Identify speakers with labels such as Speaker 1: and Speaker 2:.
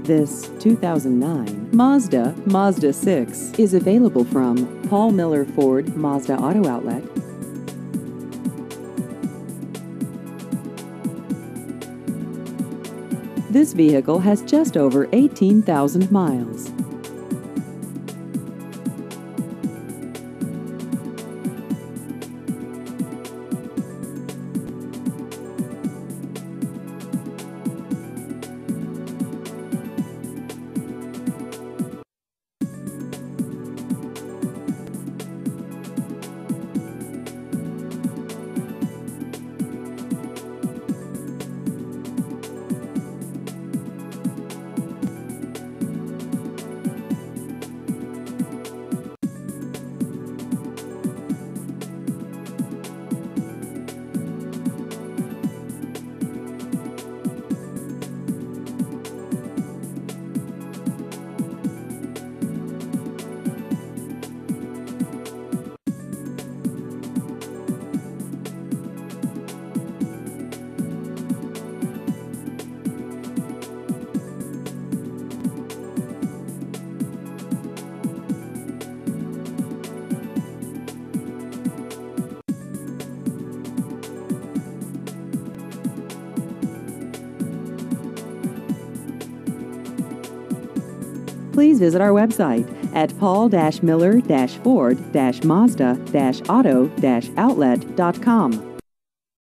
Speaker 1: This 2009 Mazda MAZDA6 is available from Paul Miller Ford Mazda Auto Outlet. This vehicle has just over 18,000 miles. Please visit our website at paul-miller-ford-mazda-auto-outlet.com.